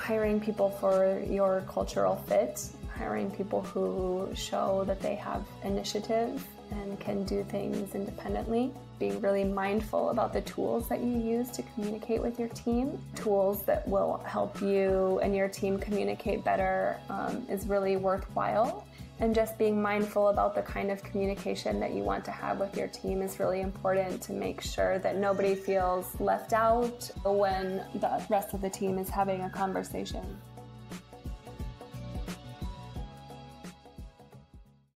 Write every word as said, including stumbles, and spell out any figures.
hiring people for your cultural fit, hiring people who show that they have initiative and can do things independently. Being really mindful about the tools that you use to communicate with your team. Tools that will help you and your team communicate better um, is really worthwhile. And just being mindful about the kind of communication that you want to have with your team is really important to make sure that nobody feels left out when the rest of the team is having a conversation.